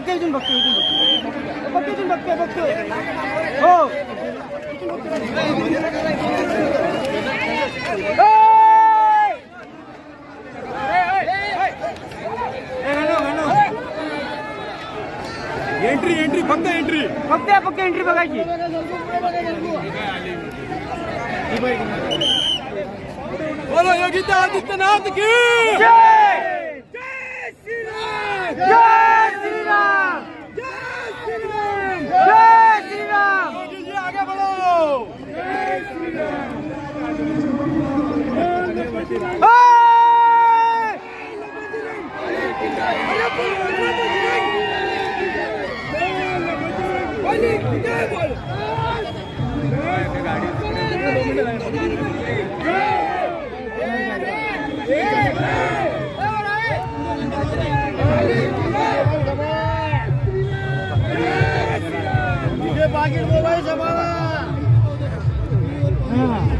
बघते इथून बघते इथून बघते हो एंट्री फक्त एंट्री बघायची बोलो योगी आदित्यनाथ की जय योगी जी आगे बढ़ो बाकी मोबाईल जमा